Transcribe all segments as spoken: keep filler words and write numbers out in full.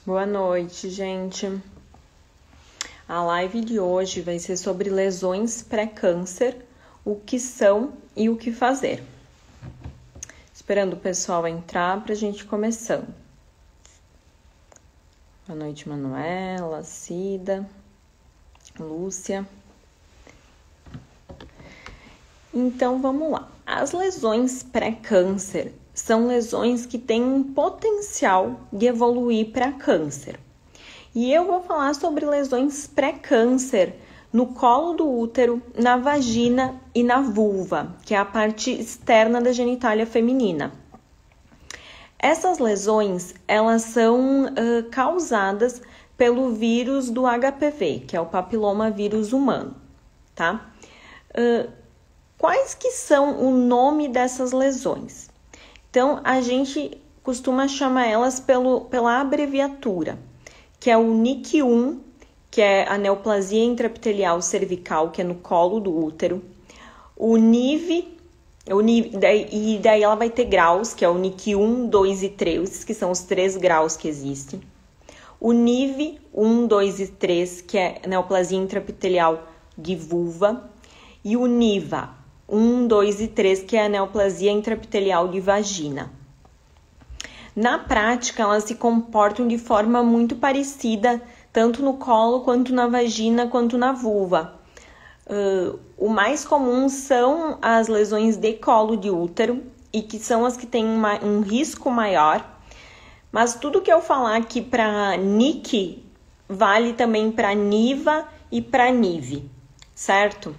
Boa noite, gente. A live de hoje vai ser sobre lesões pré-câncer, o que são e o que fazer. Esperando o pessoal entrar para a gente começando. Boa noite, Manuela, Cida, Lúcia. Então, vamos lá. As lesões pré-câncer são lesões que têm um potencial de evoluir para câncer. E eu vou falar sobre lesões pré-câncer no colo do útero, na vagina e na vulva, que é a parte externa da genitália feminina. Essas lesões, elas são uh, causadas pelo vírus do H P V, que é o papiloma vírus humano, tá? Uh, quais que são o nome dessas lesões? Então, a gente costuma chamar elas pelo, pela abreviatura, que é o N I C um, que é a neoplasia intraepitelial cervical, que é no colo do útero, o N I V, o N I V daí, e daí ela vai ter graus, que é o N I C um, dois e três, que são os três graus que existem, o N I V um, dois e três, que é neoplasia intraepitelial de vulva, e o N I V A um, dois e três, que é a neoplasia intraepitelial de vagina. Na prática, elas se comportam de forma muito parecida, tanto no colo, quanto na vagina, quanto na vulva. Uh, o mais comum são as lesões de colo de útero, e que são as que têm uma, um risco maior. Mas tudo que eu falar aqui para N I C vale também para N I V A e para N I V, certo?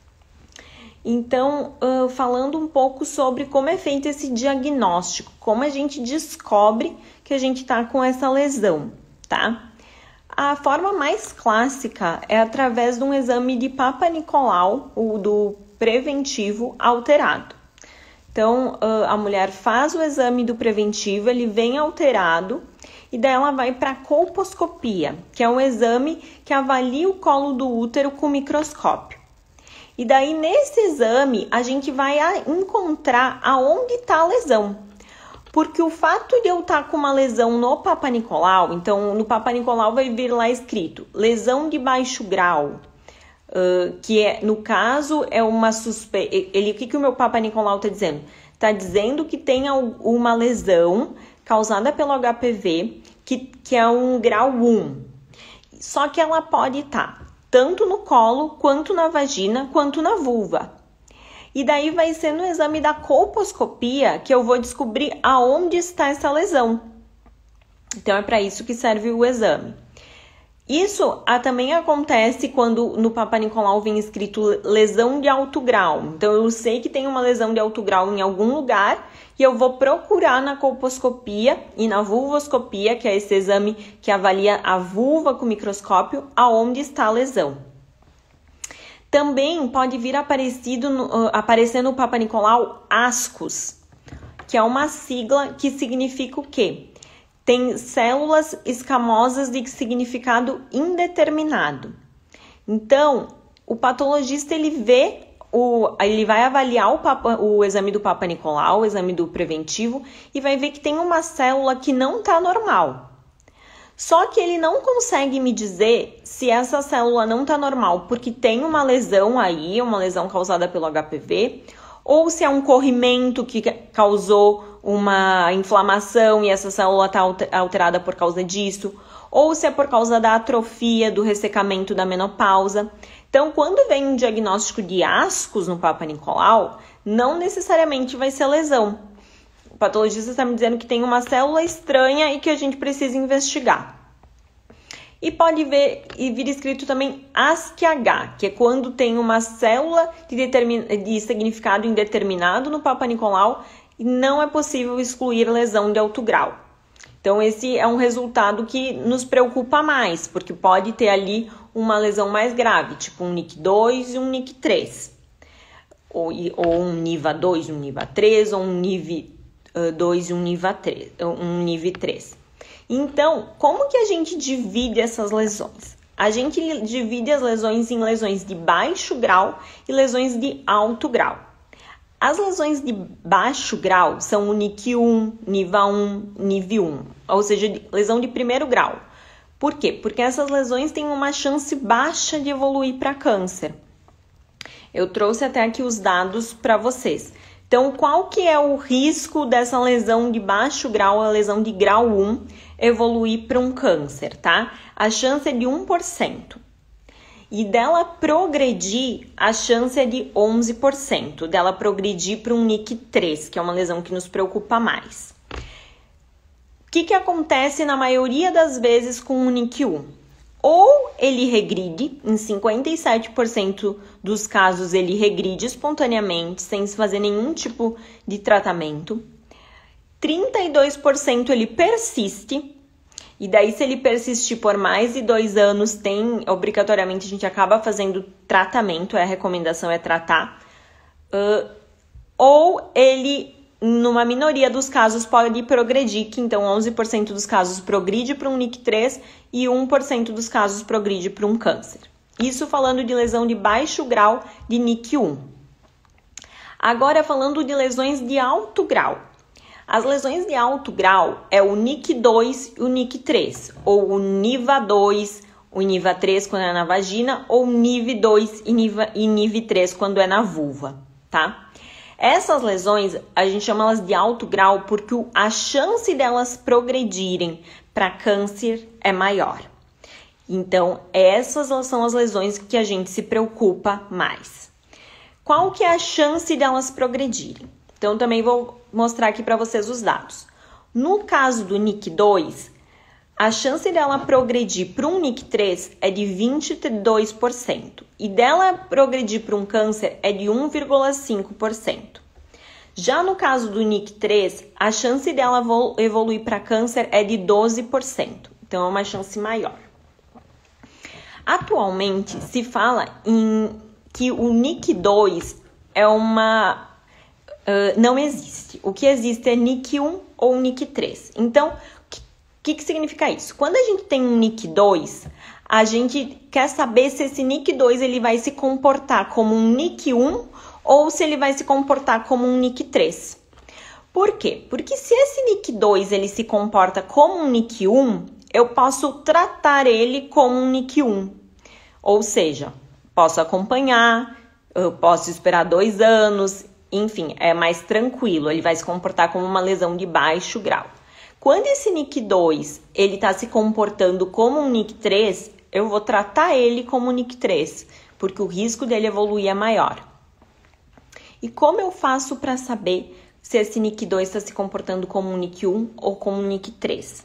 Então, uh, falando um pouco sobre como é feito esse diagnóstico, como a gente descobre que a gente está com essa lesão, tá? A forma mais clássica é através de um exame de Papa Nicolau, o do preventivo alterado. Então, uh, a mulher faz o exame do preventivo, ele vem alterado, e daí ela vai para a colposcopia, que é um exame que avalia o colo do útero com microscópio. E daí, nesse exame, a gente vai encontrar aonde está a lesão. Porque o fato de eu estar com uma lesão no Papa Nicolau, então no Papa Nicolau vai vir lá escrito lesão de baixo grau, uh, que é, no caso, é uma suspeita. Ele, o que, que o meu Papa Nicolau está dizendo? Está dizendo que tem uma lesão causada pelo H P V, que, que é um grau um. Só que ela pode estar tanto no colo, quanto na vagina, quanto na vulva. E daí vai ser no exame da colposcopia que eu vou descobrir aonde está essa lesão. Então, é para isso que serve o exame. Isso ah, também acontece quando no Papa Nicolau vem escrito lesão de alto grau. Então, eu sei que tem uma lesão de alto grau em algum lugar e eu vou procurar na colposcopia e na vulvoscopia, que é esse exame que avalia a vulva com microscópio, aonde está a lesão. Também pode vir aparecido no, uh, aparecer no Papa Nicolau ascos, que é uma sigla que significa o quê? Tem células escamosas de significado indeterminado. Então, o patologista ele vê, o, ele vai avaliar o, papa, o exame do Papa Nicolau, o exame do preventivo, e vai ver que tem uma célula que não está normal. Só que ele não consegue me dizer se essa célula não está normal porque tem uma lesão aí, uma lesão causada pelo H P V, ou se é um corrimento que causou uma inflamação e essa célula está alterada por causa disso, ou se é por causa da atrofia, do ressecamento da menopausa. Então, quando vem um diagnóstico de ascos no Papa Nicolau, não necessariamente vai ser lesão. O patologista está me dizendo que tem uma célula estranha e que a gente precisa investigar. E pode ver e vir escrito também A S C H, que é quando tem uma célula de, determin... de significado indeterminado no Papa Nicolau e não é possível excluir lesão de alto grau. Então, esse é um resultado que nos preocupa mais, porque pode ter ali uma lesão mais grave, tipo um N I C dois e um N I C três. Ou, ou um N I V A dois, um N I V A três, ou um N I V dois e um N I V A três, um N I V três. Então, como que a gente divide essas lesões? A gente divide as lesões em lesões de baixo grau e lesões de alto grau. As lesões de baixo grau são o N I C um, N I V A um, N I V um. ou seja, lesão de primeiro grau. Por quê? Porque essas lesões têm uma chance baixa de evoluir para câncer. Eu trouxe até aqui os dados para vocês. Então, qual que é o risco dessa lesão de baixo grau, a lesão de grau um, evoluir para um câncer, tá? A chance é de um por cento. E dela progredir, a chance é de onze por cento. Dela progredir para um N I C três, que é uma lesão que nos preocupa mais. O que que acontece na maioria das vezes com o N I C um? Ou ele regride, em cinquenta e sete por cento dos casos ele regride espontaneamente, sem se fazer nenhum tipo de tratamento. trinta e dois por cento ele persiste, e daí se ele persistir por mais de dois anos, tem, obrigatoriamente a gente acaba fazendo tratamento, a recomendação é tratar. Uh, ou ele, numa minoria dos casos, pode progredir, que então onze por cento dos casos progride para um N I C três e um por cento dos casos progride para um câncer. Isso falando de lesão de baixo grau de N I C um. Agora falando de lesões de alto grau. As lesões de alto grau é o N I C dois e o N I C três, ou o N I V A dois, o N I V A três quando é na vagina, ou N I V dois e N I V três quando é na vulva, tá? Essas lesões, a gente chama elas de alto grau porque a chance delas progredirem para câncer é maior. Então, essas são as lesões que a gente se preocupa mais. Qual que é a chance delas progredirem? Então, também vou mostrar aqui para vocês os dados. No caso do N I C dois, a chance dela progredir para um N I C três é de vinte e dois por cento e dela progredir para um câncer é de um vírgula cinco por cento. Já no caso do N I C três, a chance dela evoluir para câncer é de doze por cento, então é uma chance maior. Atualmente se fala em que o N I C dois é uma... Uh, não existe. O que existe é N I C um ou N I C três. Então, o que, que significa isso? Quando a gente tem um N I C dois, a gente quer saber se esse N I C dois ele vai se comportar como um N I C um ou se ele vai se comportar como um N I C três. Por quê? Porque se esse N I C dois ele se comporta como um N I C um, eu posso tratar ele como um N I C um. Ou seja, posso acompanhar, eu posso esperar dois anos, enfim, é mais tranquilo, ele vai se comportar como uma lesão de baixo grau. Quando esse N I C dois ele está se comportando como um N I C três, eu vou tratar ele como um N I C três, porque o risco dele evoluir é maior. E como eu faço para saber se esse N I C dois está se comportando como um N I C um ou como um N I C três?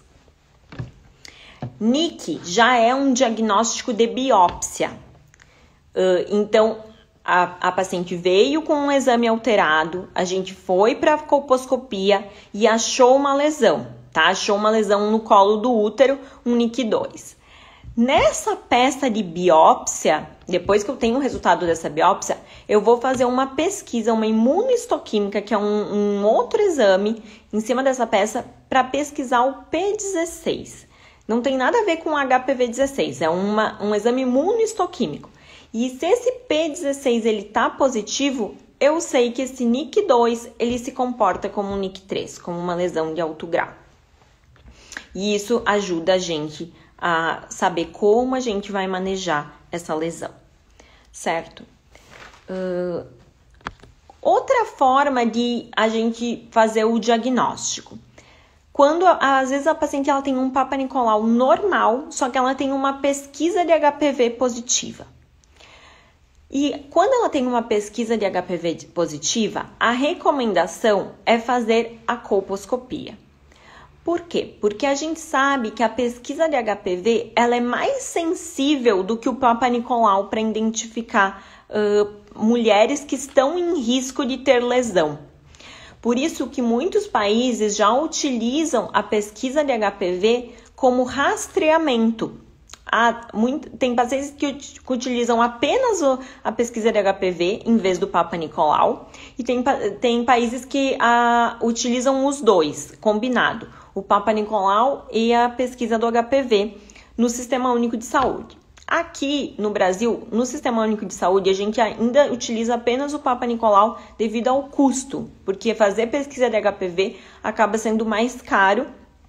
N I C já é um diagnóstico de biópsia. Uh, então, A, a paciente veio com um exame alterado, a gente foi para a colposcopia e achou uma lesão, tá? Achou uma lesão no colo do útero, um N I C dois. Nessa peça de biópsia, depois que eu tenho o resultado dessa biópsia, eu vou fazer uma pesquisa, uma imunohistoquímica, que é um, um outro exame, em cima dessa peça, para pesquisar o P dezesseis. Não tem nada a ver com o H P V dezesseis, é uma, um exame imunohistoquímico. E se esse P dezesseis ele tá positivo, eu sei que esse N I C dois ele se comporta como um N I C três, como uma lesão de alto grau. E isso ajuda a gente a saber como a gente vai manejar essa lesão, certo? Uh, outra forma de a gente fazer o diagnóstico. Quando, às vezes, a paciente ela tem um Papa Nicolau normal, só que ela tem uma pesquisa de H P V positiva. E quando ela tem uma pesquisa de H P V positiva, a recomendação é fazer a colposcopia. Por quê? Porque a gente sabe que a pesquisa de H P V ela é mais sensível do que o Papa Nicolau para identificar uh, mulheres que estão em risco de ter lesão. Por isso que muitos países já utilizam a pesquisa de H P V como rastreamento. Há muito, tem pacientes que utilizam apenas o, a pesquisa de H P V em vez do Papa Nicolau. E tem, tem países que a, utilizam os dois, combinado. O Papa Nicolau e a pesquisa do H P V no Sistema Único de Saúde. Aqui no Brasil, no Sistema Único de Saúde, a gente ainda utiliza apenas o Papa Nicolau devido ao custo. Porque fazer pesquisa de H P V acaba sendo mais caro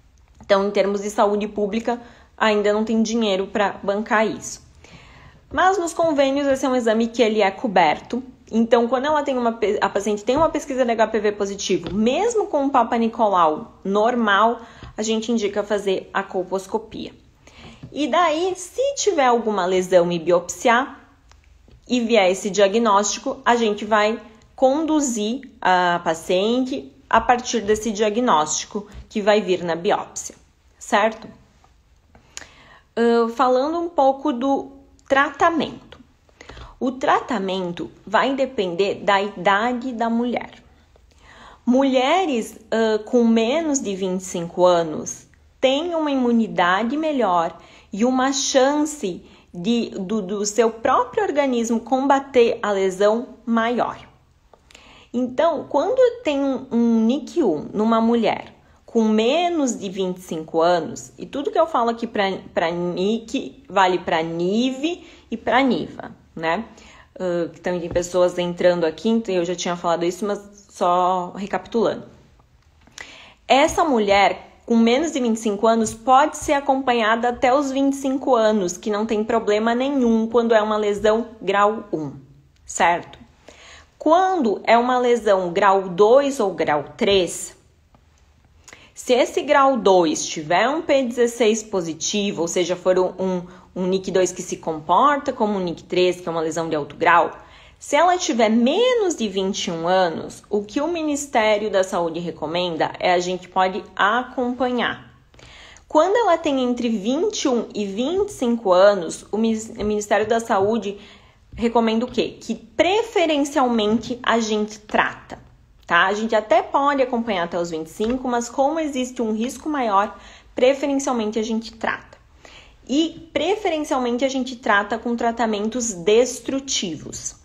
Então, em termos de saúde pública, ainda não tem dinheiro para bancar isso. Mas nos convênios, esse é um exame que ele é coberto. Então, quando ela tem uma, a paciente tem uma pesquisa de H P V positivo, mesmo com o Papa Nicolau normal, a gente indica fazer a colposcopia. E daí, se tiver alguma lesão e biopsiar e vier esse diagnóstico, a gente vai conduzir a paciente a partir desse diagnóstico que vai vir na biópsia, certo? Uh, falando um pouco do tratamento. O tratamento vai depender da idade da mulher. Mulheres uh, com menos de vinte e cinco anos têm uma imunidade melhor e uma chance de, do, do seu próprio organismo combater a lesão maior. Então, quando tem um, um N I C um numa mulher com menos de vinte e cinco anos, e tudo que eu falo aqui para N I C vale para N I V e para N I V A, né? Uh, que também tem pessoas entrando aqui, então eu já tinha falado isso, mas só recapitulando. Essa mulher com menos de vinte e cinco anos pode ser acompanhada até os vinte e cinco anos, que não tem problema nenhum quando é uma lesão grau um, certo? Quando é uma lesão grau dois ou grau três, se esse grau dois tiver um P dezesseis positivo, ou seja, for um, um N I C dois que se comporta como um N I C três, que é uma lesão de alto grau, se ela tiver menos de vinte e um anos, o que o Ministério da Saúde recomenda é a gente pode acompanhar. Quando ela tem entre vinte e um e vinte e cinco anos, o Ministério da Saúde recomenda o quê? Que preferencialmente a gente trata, tá? A gente até pode acompanhar até os vinte e cinco, mas como existe um risco maior, preferencialmente a gente trata. E preferencialmente a gente trata com tratamentos destrutivos.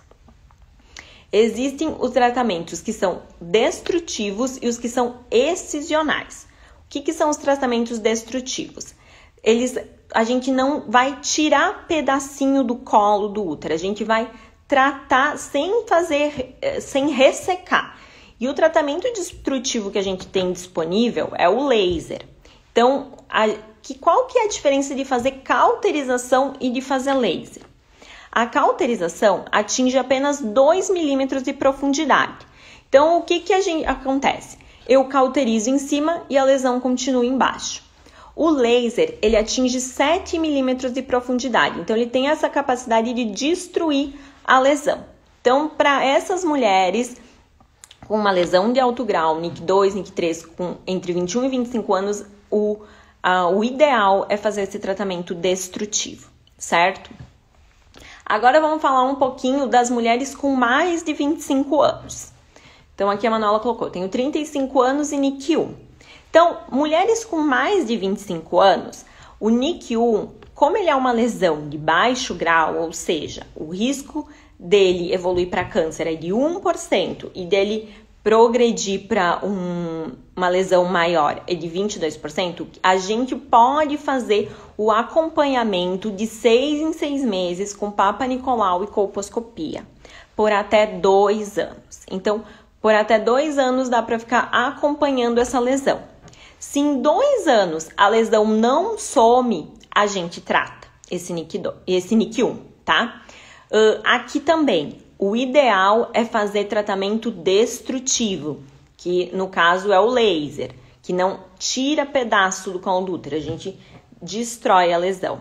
Existem os tratamentos que são destrutivos e os que são excisionais. O que, que são os tratamentos destrutivos? Eles, a gente não vai tirar pedacinho do colo do útero, a gente vai tratar sem fazer, sem ressecar. E o tratamento destrutivo que a gente tem disponível é o laser. Então, a, que, qual que é a diferença de fazer cauterização e de fazer laser? A cauterização atinge apenas dois milímetros de profundidade. Então, o que, que a gente, acontece? Eu cauterizo em cima e a lesão continua embaixo. O laser, ele atinge sete milímetros de profundidade. Então, ele tem essa capacidade de destruir a lesão. Então, para essas mulheres com uma lesão de alto grau, N I C dois, N I C três, com entre vinte e um e vinte e cinco anos, o, a, o ideal é fazer esse tratamento destrutivo, certo? Agora vamos falar um pouquinho das mulheres com mais de vinte e cinco anos. Então, aqui a Manuela colocou, tenho trinta e cinco anos e N I C um. Então, mulheres com mais de vinte e cinco anos, o N I C um, como ele é uma lesão de baixo grau, ou seja, o risco dele evoluir para câncer é de um por cento e dele progredir para um, uma lesão maior é de vinte e dois por cento, a gente pode fazer o acompanhamento de seis em seis meses com Papa Nicolau e colposcopia por até dois anos. Então, por até dois anos dá para ficar acompanhando essa lesão. Se em dois anos a lesão não some, a gente trata esse N I C dois, esse N I C um, tá? Uh, aqui também, o ideal é fazer tratamento destrutivo, que no caso é o laser, que não tira pedaço do colo do útero, a gente destrói a lesão.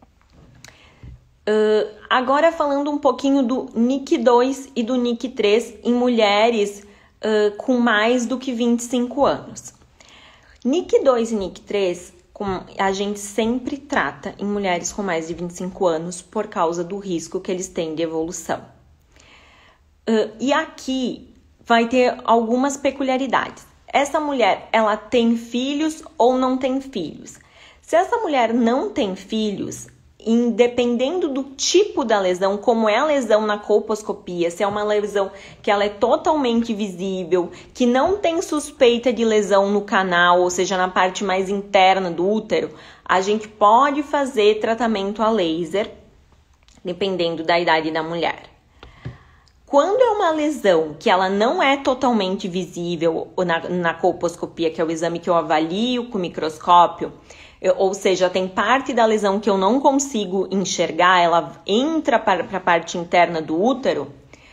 Uh, agora falando um pouquinho do N I C dois e do N I C três em mulheres uh, com mais do que vinte e cinco anos. N I C dois e N I C três com, a gente sempre trata em mulheres com mais de vinte e cinco anos por causa do risco que eles têm de evolução. Uh, e aqui vai ter algumas peculiaridades. Essa mulher, ela tem filhos ou não tem filhos? Se essa mulher não tem filhos, independendo do tipo da lesão, como é a lesão na colposcopia, se é uma lesão que ela é totalmente visível, que não tem suspeita de lesão no canal, ou seja, na parte mais interna do útero, a gente pode fazer tratamento a laser, dependendo da idade da mulher. Quando é uma lesão que ela não é totalmente visível na, na colposcopia, que é o exame que eu avalio com o microscópio, eu, ou seja, tem parte da lesão que eu não consigo enxergar, ela entra para, para a parte interna do útero,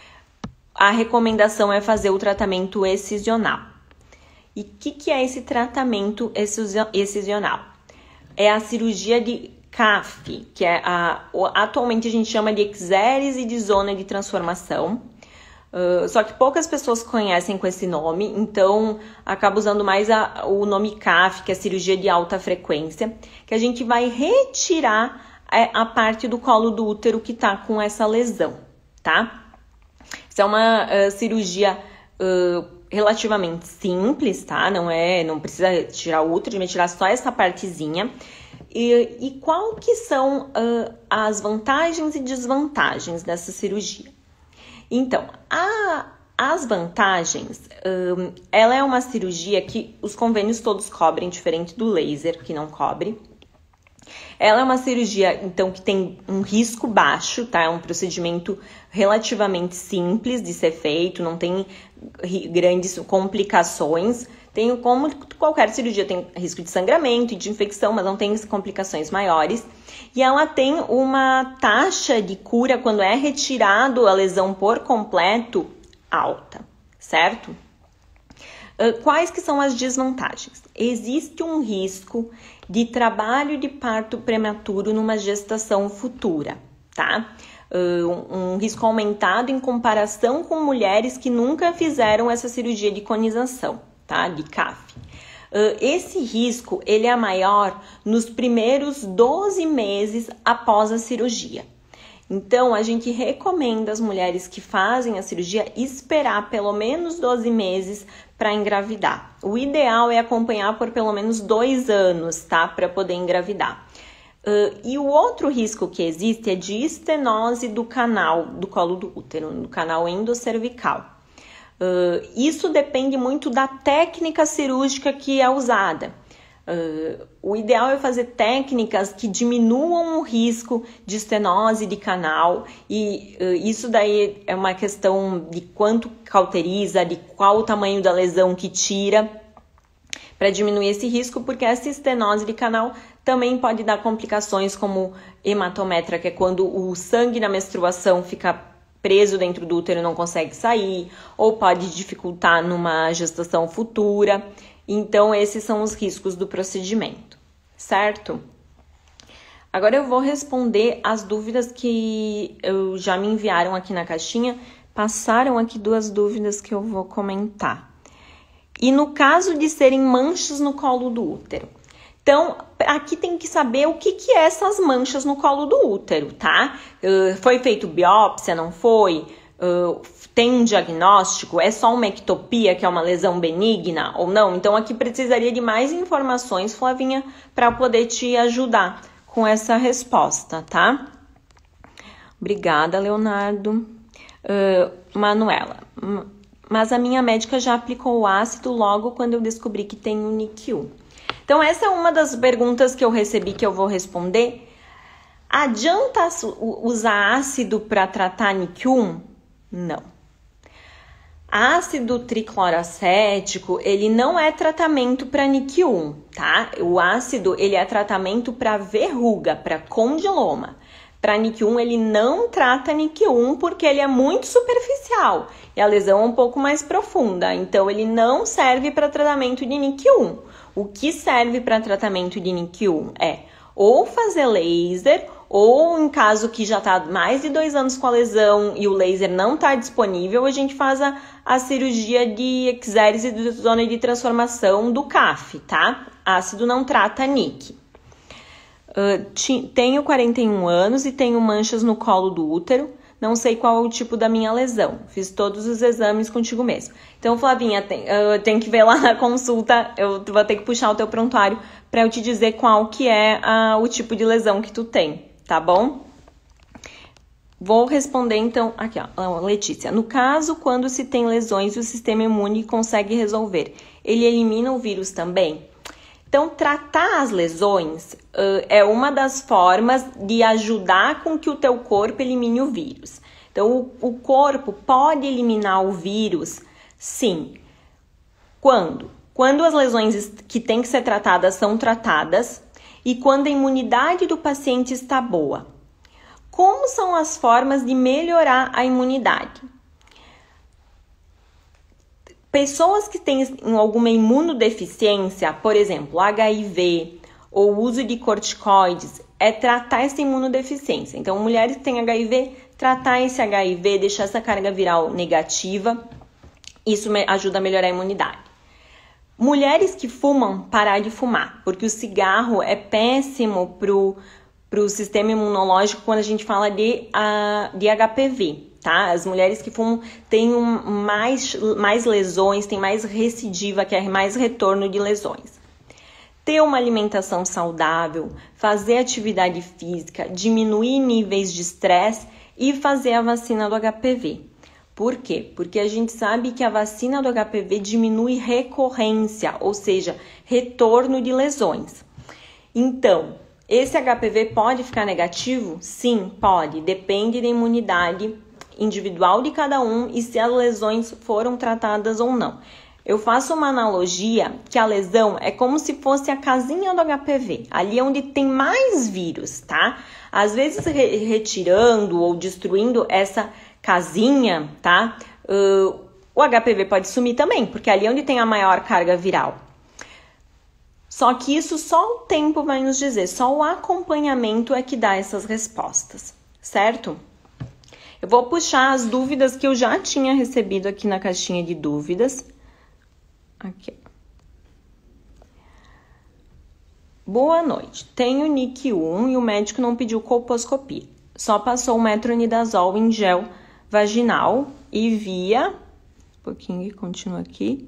a recomendação é fazer o tratamento excisional. E o que, que é esse tratamento excisional? É a cirurgia de C A F, que é a, atualmente a gente chama de exérese de zona de transformação. Uh, só que poucas pessoas conhecem com esse nome, então acaba usando mais a, o nome C A F, que é a cirurgia de alta frequência, que a gente vai retirar a, a parte do colo do útero que está com essa lesão, tá? Isso é uma uh, cirurgia uh, relativamente simples, tá? Não é, não precisa tirar o útero, vai tirar só essa partezinha. E, e qual que são uh, as vantagens e desvantagens dessa cirurgia? Então, a, as vantagens, um, ela é uma cirurgia que os convênios todos cobrem, diferente do laser, que não cobre. Ela é uma cirurgia, então, que tem um risco baixo, tá? É um procedimento relativamente simples de ser feito, não tem grandes complicações. Tem, como qualquer cirurgia, tem risco de sangramento e de infecção, mas não tem complicações maiores. E ela tem uma taxa de cura, quando é retirado a lesão por completo, alta, certo? Uh, quais que são as desvantagens? Existe um risco de trabalho de parto prematuro numa gestação futura, tá? Uh, um, um risco aumentado em comparação com mulheres que nunca fizeram essa cirurgia de conização, tá? De C A F. Uh, esse risco, ele é maior nos primeiros doze meses após a cirurgia. Então, a gente recomenda às mulheres que fazem a cirurgia esperar pelo menos doze meses para engravidar. O ideal é acompanhar por pelo menos dois anos, tá? Para poder engravidar. Uh, e o outro risco que existe é de estenose do canal do colo do útero, do canal endocervical. Uh, isso depende muito da técnica cirúrgica que é usada. Uh, o ideal é fazer técnicas que diminuam o risco de estenose de canal, e uh, isso daí é uma questão de quanto cauteriza, de qual o tamanho da lesão que tira para diminuir esse risco, porque essa estenose de canal também pode dar complicações como hematometra, que é quando o sangue na menstruação fica preso dentro do útero e não consegue sair, ou pode dificultar numa gestação futura. Então, esses são os riscos do procedimento, certo? Agora eu vou responder as dúvidas que eu já me enviaram aqui na caixinha. Passaram aqui duas dúvidas que eu vou comentar. E no caso de serem manchas no colo do útero? Então, aqui tem que saber o que, que é essas manchas no colo do útero, tá? Uh, foi feito biópsia, não foi? Uh, tem um diagnóstico? É só uma ectopia, que é uma lesão benigna ou não? Então, aqui precisaria de mais informações, Flavinha, para poder te ajudar com essa resposta, tá? Obrigada, Leonardo. Uh, Manuela, mas a minha médica já aplicou o ácido logo quando eu descobri que tenho N I C U. Então, essa é uma das perguntas que eu recebi que eu vou responder. Adianta usar ácido para tratar N I C U? Não. Ácido tricloracético, ele não é tratamento para N I C U, tá? O ácido, ele é tratamento para verruga, para condiloma. Para N I C U, ele não trata N I C U porque ele é muito superficial e a lesão é um pouco mais profunda. Então, ele não serve para tratamento de N I C U. O que serve para tratamento de N I C U é ou fazer laser, ou em caso que já está mais de dois anos com a lesão e o laser não está disponível, a gente faz a, a cirurgia de exérese de zona de transformação do C A F, tá? Ácido não trata N I C. Uh, tenho quarenta e um anos e tenho manchas no colo do útero. Não sei qual é o tipo da minha lesão. Fiz todos os exames contigo mesmo. Então, Flavinha, tem, eu tenho que ver lá na consulta. Eu vou ter que puxar o teu prontuário para eu te dizer qual que é uh, o tipo de lesão que tu tem, tá bom? Vou responder, então, aqui, ó, Letícia. No caso, quando se tem lesões e o sistema imune consegue resolver, ele elimina o vírus também? Então, tratar as lesões uh, é uma das formas de ajudar com que o teu corpo elimine o vírus. Então, o, o corpo pode eliminar o vírus, sim. Quando? Quando as lesões que têm que ser tratadas são tratadas e quando a imunidade do paciente está boa. Como são as formas de melhorar a imunidade? Pessoas que têm alguma imunodeficiência, por exemplo, H I V ou uso de corticoides, é tratar essa imunodeficiência. Então, mulheres que têm H I V, tratar esse H I V, deixar essa carga viral negativa, isso ajuda a melhorar a imunidade. Mulheres que fumam, parar de fumar, porque o cigarro é péssimo para o sistema imunológico quando a gente fala de, uh, de H P V, tá? As mulheres que fumam têm um, mais, mais lesões, têm mais recidiva, que é mais retorno de lesões. Ter uma alimentação saudável, fazer atividade física, diminuir níveis de estresse e fazer a vacina do H P V. Por quê? Porque a gente sabe que a vacina do H P V diminui recorrência, ou seja, retorno de lesões. Então, esse H P V pode ficar negativo? Sim, pode. Depende da imunidade individual de cada um e se as lesões foram tratadas ou não. Eu faço uma analogia que a lesão é como se fosse a casinha do H P V, ali onde tem mais vírus, tá? Às vezes re- retirando ou destruindo essa casinha, tá? Uh, o H P V pode sumir também, porque ali é onde tem a maior carga viral. Só que isso só o tempo vai nos dizer, só o acompanhamento é que dá essas respostas, certo? Eu vou puxar as dúvidas que eu já tinha recebido aqui na caixinha de dúvidas. Aqui. Boa noite. Tenho N I C um e o médico não pediu colposcopia. Só passou o metronidazol em gel vaginal e via... Um pouquinho, continua aqui.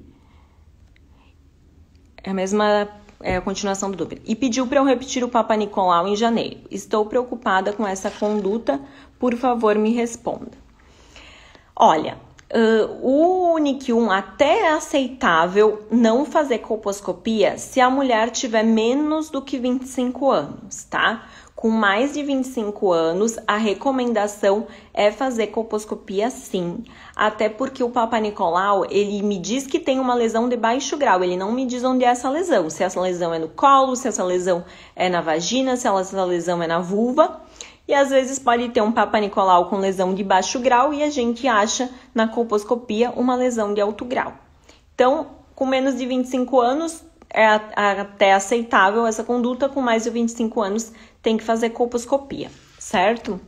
É a mesma... É a continuação do dúvida. E pediu para eu repetir o Papa Nicolau em janeiro. Estou preocupada com essa conduta. Por favor, me responda. Olha... Uh, o N I C um até é aceitável não fazer colposcopia se a mulher tiver menos do que vinte e cinco anos, tá? Com mais de vinte e cinco anos, a recomendação é fazer colposcopia sim, até porque o Papa Nicolau, ele me diz que tem uma lesão de baixo grau, ele não me diz onde é essa lesão, se essa lesão é no colo, se essa lesão é na vagina, se essa lesão é na vulva. E às vezes pode ter um Papa Nicolau com lesão de baixo grau e a gente acha na colposcopia uma lesão de alto grau. Então, com menos de vinte e cinco anos é até aceitável essa conduta, com mais de vinte e cinco anos tem que fazer colposcopia, certo?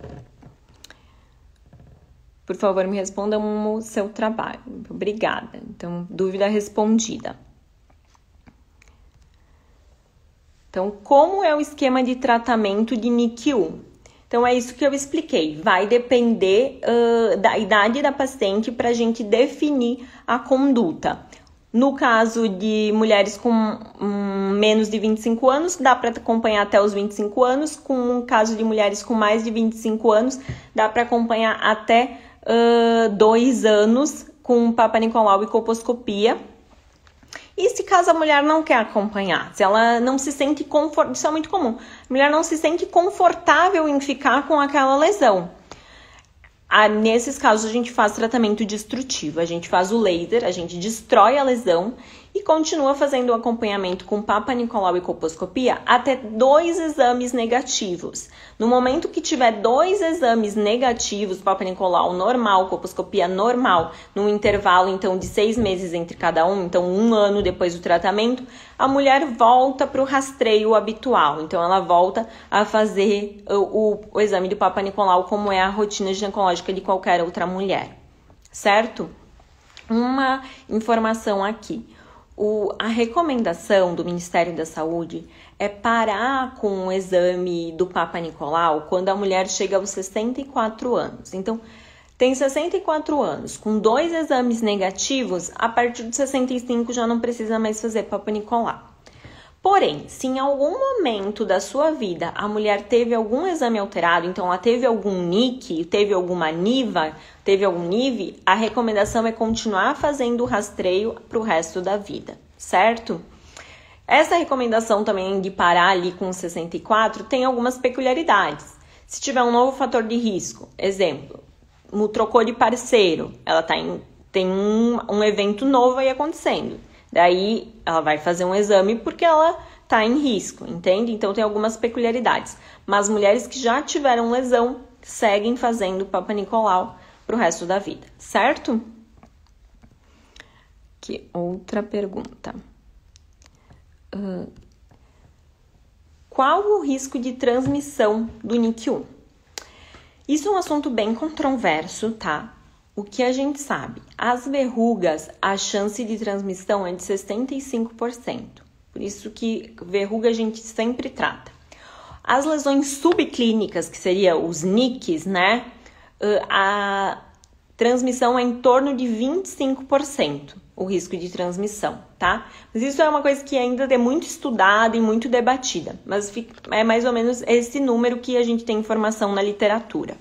Por favor, me respondam o seu trabalho. Obrigada. Então, dúvida respondida. Então, como é o esquema de tratamento de N I C um? Então, é isso que eu expliquei. Vai depender uh, da idade da paciente para a gente definir a conduta. No caso de mulheres com um, menos de vinte e cinco anos, dá para acompanhar até os vinte e cinco anos. Com o caso de mulheres com mais de vinte e cinco anos, dá para acompanhar até uh, dois anos com Papa Nicolau e colposcopia. E se caso a mulher não quer acompanhar, se ela não se sente confortável, isso é muito comum, a mulher não se sente confortável em ficar com aquela lesão. Ah, nesses casos a gente faz tratamento destrutivo, a gente faz o laser, a gente destrói a lesão e continua fazendo o acompanhamento com Papa Nicolau e colposcopia até dois exames negativos. No momento que tiver dois exames negativos, Papa Nicolau normal, colposcopia normal, num intervalo então de seis meses entre cada um, então um ano depois do tratamento, a mulher volta para o rastreio habitual. Então ela volta a fazer o, o, o exame do Papa Nicolau como é a rotina ginecológica de qualquer outra mulher, certo? Uma informação aqui. O, a recomendação do Ministério da Saúde é parar com o exame do Papa Nicolau quando a mulher chega aos sessenta e quatro anos. Então, tem sessenta e quatro anos, com dois exames negativos, a partir de sessenta e cinco já não precisa mais fazer Papa Nicolau. Porém, se em algum momento da sua vida a mulher teve algum exame alterado, então ela teve algum N I C, teve alguma N I V A, teve algum N I V, a recomendação é continuar fazendo o rastreio para o resto da vida, certo? Essa recomendação também de parar ali com sessenta e quatro tem algumas peculiaridades. Se tiver um novo fator de risco, exemplo, trocou de parceiro, ela tá em, tem um, um evento novo aí acontecendo. Daí ela vai fazer um exame porque ela tá em risco, entende? Então tem algumas peculiaridades. Mas mulheres que já tiveram lesão seguem fazendo Papa Nicolau pro resto da vida, certo? Aqui, outra pergunta. Uh, qual o risco de transmissão do N I C um? Isso é um assunto bem controverso, tá? O que a gente sabe? As verrugas, a chance de transmissão é de sessenta e cinco por cento. Por isso que verruga a gente sempre trata. As lesões subclínicas, que seriam os N I Cs, né? A transmissão é em torno de vinte e cinco por cento, o risco de transmissão, tá? Mas isso é uma coisa que ainda é muito estudada e muito debatida. Mas é mais ou menos esse número que a gente tem informação na literatura.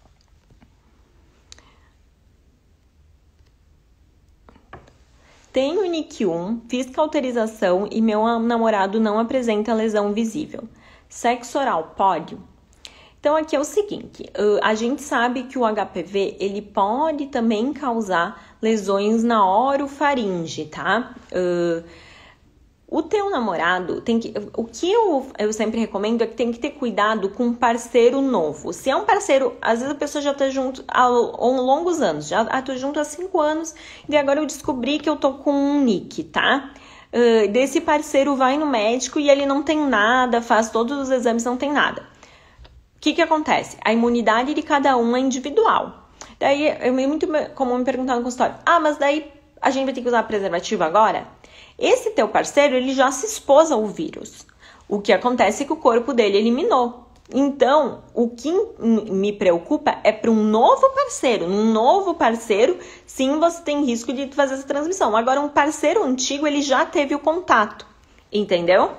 Tenho N I C um, fiz cauterização e meu namorado não apresenta lesão visível. Sexo oral pode? Então, aqui é o seguinte, a gente sabe que o H P V, ele pode também causar lesões na orofaringe, tá? Uh, o teu namorado, tem que, o que eu, eu sempre recomendo é que tem que ter cuidado com um parceiro novo. Se é um parceiro, às vezes a pessoa já tá junto há, há longos anos, já ah, tô junto há cinco anos e agora eu descobri que eu tô com um N I C, tá? Uh, desse parceiro vai no médico e ele não tem nada, faz todos os exames, não tem nada. O que que acontece? A imunidade de cada um é individual. Daí é muito comum me perguntar no consultório, ah, mas daí a gente vai ter que usar preservativo agora? Esse teu parceiro, ele já se expôs ao vírus. O que acontece é que o corpo dele eliminou. Então, o que me preocupa é para um novo parceiro. Um novo parceiro, sim, você tem risco de fazer essa transmissão. Agora, um parceiro antigo, ele já teve o contato. Entendeu?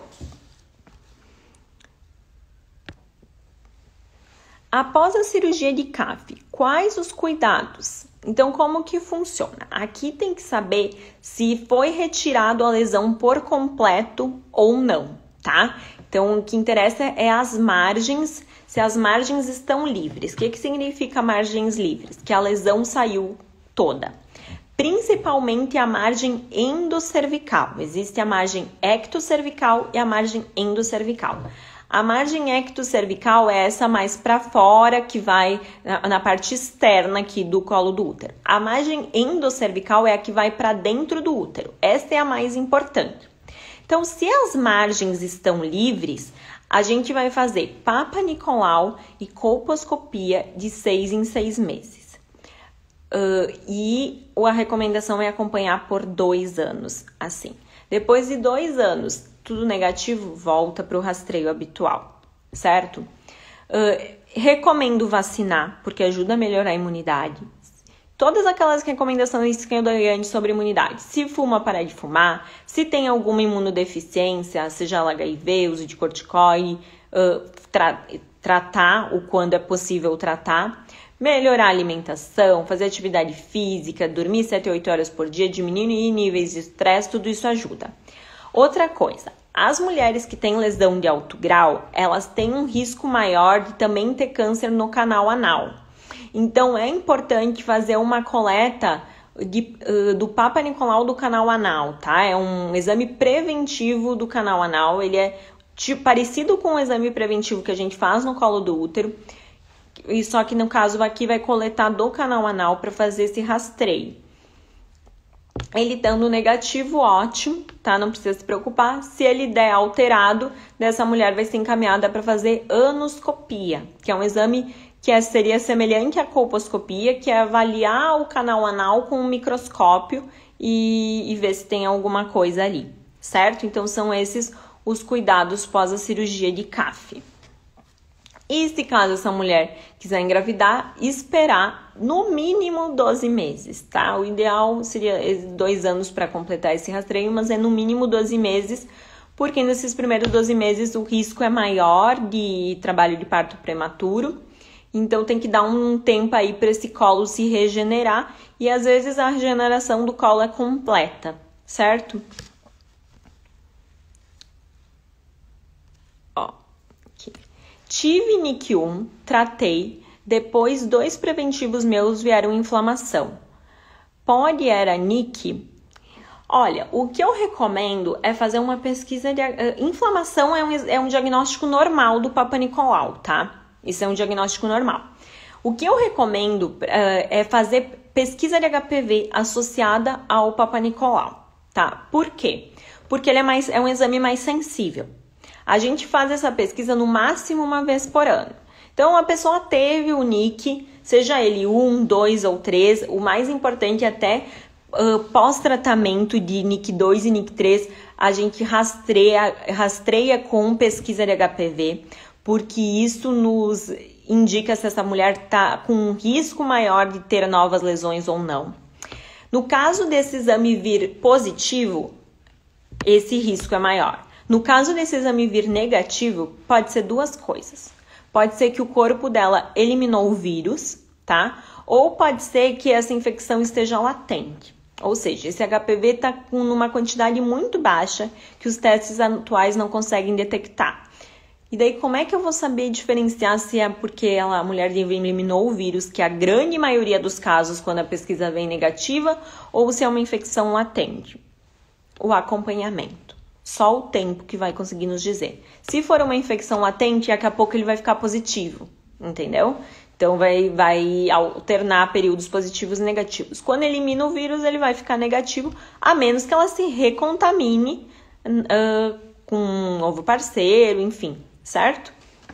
Após a cirurgia de C A F, quais os cuidados? Então, como que funciona? Aqui tem que saber se foi retirado a lesão por completo ou não, tá? Então, o que interessa é as margens, se as margens estão livres. O que que significa margens livres? Que a lesão saiu toda. Principalmente a margem endocervical. Existe a margem ectocervical e a margem endocervical. A margem ectocervical é essa mais para fora, que vai na, na parte externa aqui do colo do útero. A margem endocervical é a que vai para dentro do útero. Essa é a mais importante. Então, se as margens estão livres, a gente vai fazer Papa Nicolau e colposcopia de seis em seis meses. Uh, e a recomendação é acompanhar por dois anos, assim. Depois de dois anos, tudo negativo, volta para o rastreio habitual, certo? Uh, recomendo vacinar, porque ajuda a melhorar a imunidade. Todas aquelas recomendações que eu dei antes sobre imunidade. Se fuma, parar de fumar. Se tem alguma imunodeficiência, seja H I V, uso de corticoide, uh, tra tratar o quando é possível tratar. Melhorar a alimentação, fazer atividade física, dormir sete a oito horas por dia, diminuir níveis de estresse, tudo isso ajuda. Outra coisa, as mulheres que têm lesão de alto grau, elas têm um risco maior de também ter câncer no canal anal. Então, é importante fazer uma coleta de, uh, do Papa Nicolau do canal anal, tá? É um exame preventivo do canal anal, ele é tipo, parecido com o exame preventivo que a gente faz no colo do útero, e só que no caso aqui vai coletar do canal anal para fazer esse rastreio. Ele dando negativo, ótimo, tá? Não precisa se preocupar. Se ele der alterado, dessa mulher vai ser encaminhada para fazer anoscopia, que é um exame que é, seria semelhante à colposcopia, que é avaliar o canal anal com um microscópio e, e ver se tem alguma coisa ali, certo? Então, são esses os cuidados pós a cirurgia de C A F. E se caso essa mulher quiser engravidar, esperar no mínimo doze meses, tá? O ideal seria dois anos para completar esse rastreio, mas é no mínimo doze meses, porque nesses primeiros doze meses o risco é maior de trabalho de parto prematuro. Então tem que dar um tempo aí para esse colo se regenerar e às vezes a regeneração do colo é completa, certo? Ó, aqui. Tive N I C um, tratei, Depois, dois preventivos meus vieram inflamação. Pode era N I C? Olha, o que eu recomendo é fazer uma pesquisa de... Uh, inflamação é um, é um diagnóstico normal do Papa Nicolau, tá? Isso é um diagnóstico normal. O que eu recomendo uh, é fazer pesquisa de H P V associada ao Papa Nicolau, tá? Por quê? Porque ele é, mais, é um exame mais sensível. A gente faz essa pesquisa no máximo uma vez por ano. Então, a pessoa teve o N I C, seja ele um, dois ou três, o mais importante é até uh, pós-tratamento de N I C dois e N I C três, a gente rastreia, rastreia com pesquisa de H P V, porque isso nos indica se essa mulher está com um risco maior de ter novas lesões ou não. No caso desse exame vir positivo, esse risco é maior. No caso desse exame vir negativo, pode ser duas coisas. Pode ser que o corpo dela eliminou o vírus, tá? Ou pode ser que essa infecção esteja latente. Ou seja, esse H P V está com uma quantidade muito baixa que os testes atuais não conseguem detectar. E daí, como é que eu vou saber diferenciar se é porque ela, a mulher eliminou o vírus, que é a grande maioria dos casos quando a pesquisa vem negativa, ou se é uma infecção latente? O acompanhamento. Só o tempo que vai conseguir nos dizer. Se for uma infecção latente, daqui a pouco ele vai ficar positivo, entendeu? Então, vai, vai alternar períodos positivos e negativos. Quando elimina o vírus, ele vai ficar negativo, a menos que ela se recontamine uh, com um novo parceiro, enfim, certo?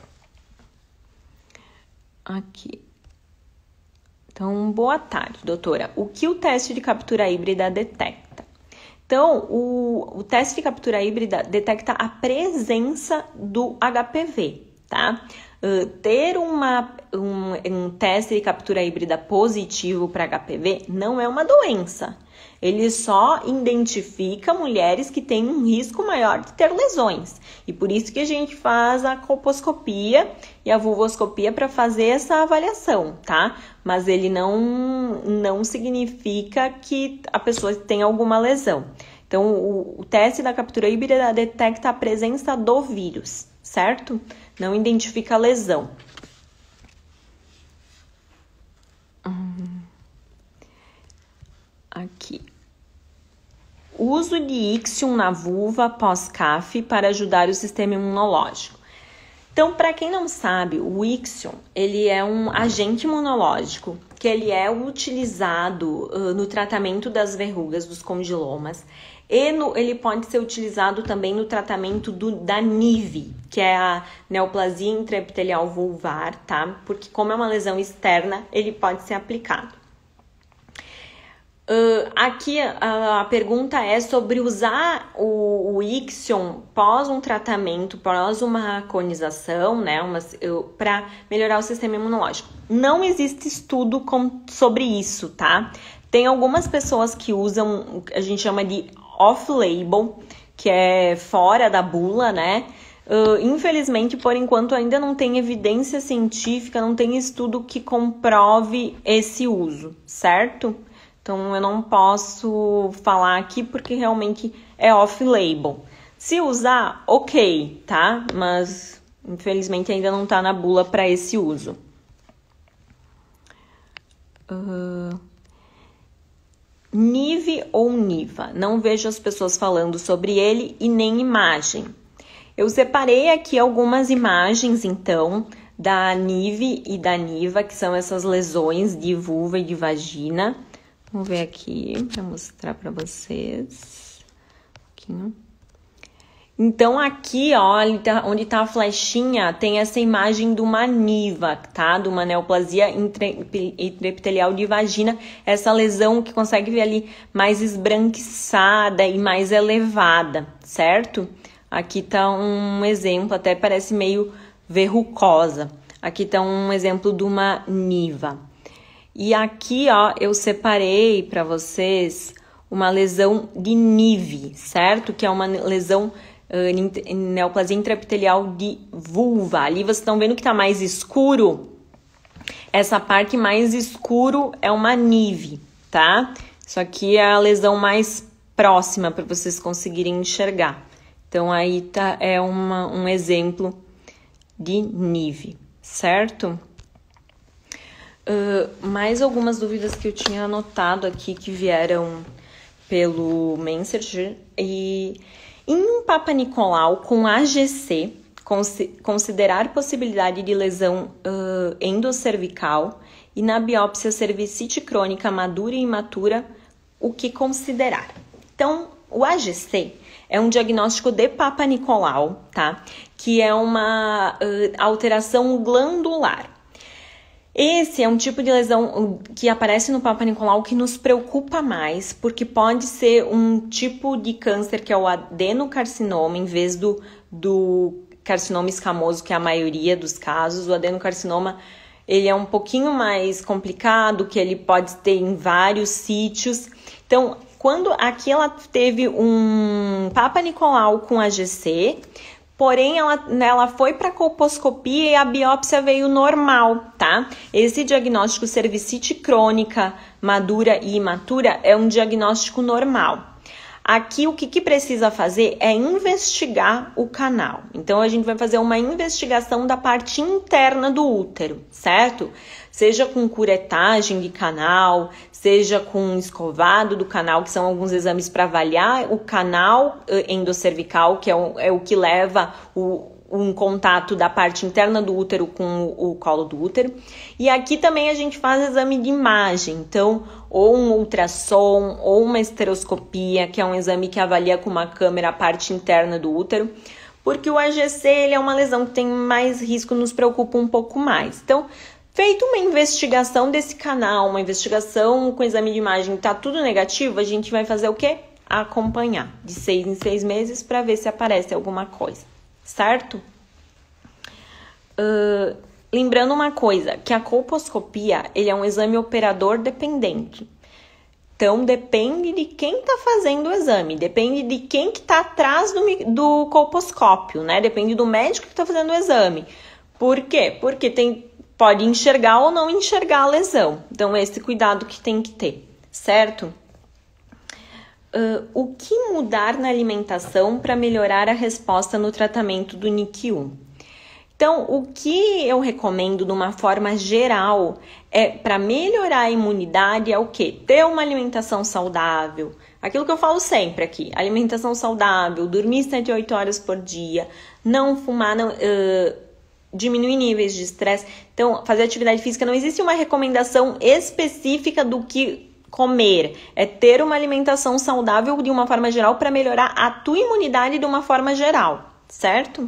Aqui. Então, boa tarde, doutora. O que o teste de captura híbrida detecta? Então, o, o teste de captura híbrida detecta a presença do H P V, tá? Uh, ter uma, um, um teste de captura híbrida positivo para H P V não é uma doença. Ele só identifica mulheres que têm um risco maior de ter lesões. E por isso que a gente faz a colposcopia e a vulvoscopia para fazer essa avaliação, tá? Mas ele não, não significa que a pessoa tenha alguma lesão. Então, o, o teste da captura híbrida detecta a presença do vírus, certo? Não identifica a lesão. Hum. Aqui. Uso de Ixion na vulva pós-C A F para ajudar o sistema imunológico. Então, para quem não sabe, o Ixion, ele é um agente imunológico que ele é utilizado uh, no tratamento das verrugas, dos condilomas, e no, ele pode ser utilizado também no tratamento do, da N I V, que é a neoplasia intraepitelial vulvar, tá? Porque como é uma lesão externa, ele pode ser aplicado. Uh, aqui a, a pergunta é sobre usar o, o Ixion pós um tratamento, pós uma conização, né, para melhorar o sistema imunológico. Não existe estudo com, sobre isso, tá? Tem algumas pessoas que usam, a gente chama de off-label, que é fora da bula, né? Uh, infelizmente, por enquanto, ainda não tem evidência científica, não tem estudo que comprove esse uso, certo? Então, eu não posso falar aqui porque realmente é off-label. Se usar, ok, tá? Mas, infelizmente, ainda não tá na bula para esse uso. Uh... N I V ou N I V A? Não vejo as pessoas falando sobre ele e nem imagem. Eu separei aqui algumas imagens, então, da N I V e da N I V A, que são essas lesões de vulva e de vagina. Vamos ver aqui para mostrar para vocês. Um pouquinho. Então, aqui, ó, onde tá a flechinha, tem essa imagem de uma N I V A, tá? De uma neoplasia intraepitelial de vagina. Essa lesão que consegue ver ali mais esbranquiçada e mais elevada, certo? Aqui tá um exemplo, até parece meio verrucosa. Aqui tá um exemplo de uma N I V A. E aqui, ó, eu separei para vocês uma lesão de N I V, certo? Que é uma lesão uh, neoplasia intraepitelial de vulva. Ali vocês estão vendo que tá mais escuro. Essa parte mais escuro é uma N I V, tá? Isso aqui é a lesão mais próxima para vocês conseguirem enxergar. Então, aí tá, é uma, um exemplo de N I V, certo? Uh, mais algumas dúvidas que eu tinha anotado aqui que vieram pelo Messenger. E em um Papa Nicolau com A G C, considerar possibilidade de lesão uh, endocervical, e na biópsia cervicite crônica madura e imatura, o que considerar? Então, o A G C é um diagnóstico de Papa Nicolau, tá? Que é uma uh, alteração glandular. Esse é um tipo de lesão que aparece no Papa Nicolau que nos preocupa mais, porque pode ser um tipo de câncer que é o adenocarcinoma, em vez do, do carcinoma escamoso, que é a maioria dos casos. O adenocarcinoma, ele é um pouquinho mais complicado, que ele pode ter em vários sítios. Então, quando aqui ela teve um Papa Nicolau com A G C, porém, ela, ela foi para colposcopia e a biópsia veio normal, tá? Esse diagnóstico cervicite crônica, madura e imatura é um diagnóstico normal. Aqui, o que, que precisa fazer é investigar o canal. Então, a gente vai fazer uma investigação da parte interna do útero, certo? Seja com curetagem de canal, seja com escovado do canal, que são alguns exames para avaliar o canal endocervical, que é o, é o que leva o, um contato da parte interna do útero com o, o colo do útero. E aqui também a gente faz exame de imagem, então, ou um ultrassom, ou uma esteroscopia, que é um exame que avalia com uma câmera a parte interna do útero, porque o A G C ele é uma lesão que tem mais risco, nos preocupa um pouco mais. Então, feito uma investigação desse canal, uma investigação com exame de imagem, tá tudo negativo, a gente vai fazer o quê? Acompanhar de seis em seis meses para ver se aparece alguma coisa, certo? Uh, lembrando uma coisa, que a colposcopia, ele é um exame operador dependente. Então, depende de quem tá fazendo o exame, depende de quem que tá atrás do, do colposcópio, né? Depende do médico que tá fazendo o exame. Por quê? Porque tem... pode enxergar ou não enxergar a lesão. Então, esse cuidado que tem que ter, certo? Uh, o que mudar na alimentação para melhorar a resposta no tratamento do N I C um? Então, o que eu recomendo de uma forma geral é para melhorar a imunidade é o quê? Ter uma alimentação saudável. Aquilo que eu falo sempre aqui, alimentação saudável, dormir sete a oito horas por dia, não fumar, não... Uh, diminuir níveis de estresse. Então, fazer atividade física, não existe uma recomendação específica do que comer. É ter uma alimentação saudável de uma forma geral para melhorar a tua imunidade de uma forma geral, certo?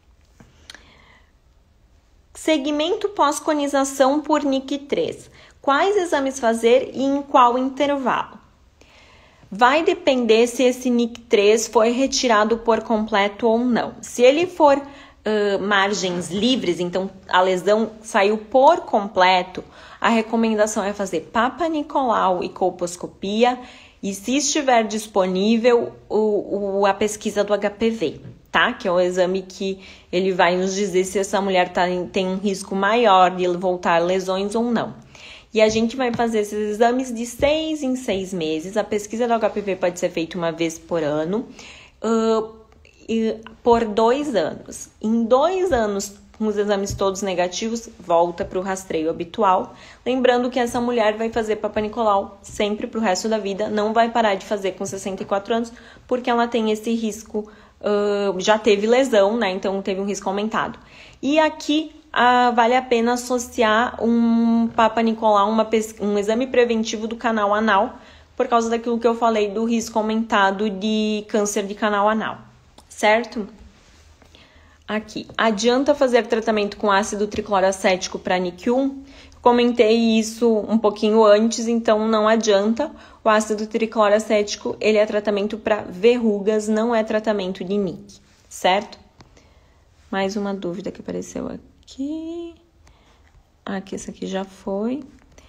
Segmento pós-conização por N I C três. Quais exames fazer e em qual intervalo? Vai depender se esse N I C três foi retirado por completo ou não. Se ele for Uh, margens livres, então a lesão saiu por completo, a recomendação é fazer Papa Nicolau e colposcopia, e se estiver disponível o, o, a pesquisa do H P V, tá? Que é o exame que ele vai nos dizer se essa mulher tá, tem um risco maior de voltar lesões ou não. E a gente vai fazer esses exames de seis em seis meses. A pesquisa do H P V pode ser feita uma vez por ano, uh, por dois anos. Em dois anos, com os exames todos negativos, volta para o rastreio habitual. Lembrando que essa mulher vai fazer Papa Nicolau sempre para o resto da vida, não vai parar de fazer com sessenta e quatro anos, porque ela tem esse risco, uh, já teve lesão, né? Então teve um risco aumentado. E aqui uh, vale a pena associar um Papa Nicolau, uma um exame preventivo do canal anal, por causa daquilo que eu falei do risco aumentado de câncer de canal anal. Certo? Aqui, adianta fazer tratamento com ácido tricloroacético para N I C um? Comentei isso um pouquinho antes, então não adianta. O ácido tricloroacético, ele é tratamento para verrugas, não é tratamento de N I C, certo? Mais uma dúvida que apareceu aqui. Aqui, essa aqui já foi.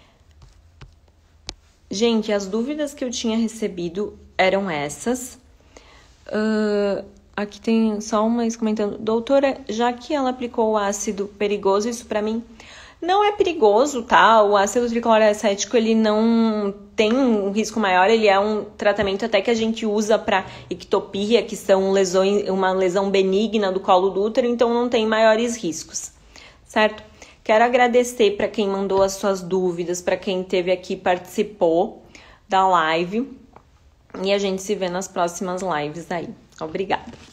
Gente, as dúvidas que eu tinha recebido eram essas. Uh, aqui tem só uma comentando. Doutora, já que ela aplicou o ácido perigoso, isso pra mim não é perigoso, tá? O ácido tricloroacético, ele não tem um risco maior, ele é um tratamento até que a gente usa para ectopia, que são lesões, uma lesão benigna do colo do útero, então não tem maiores riscos, certo? Quero agradecer para quem mandou as suas dúvidas, para quem esteve aqui, participou da live. E a gente se vê nas próximas lives aí. Obrigada.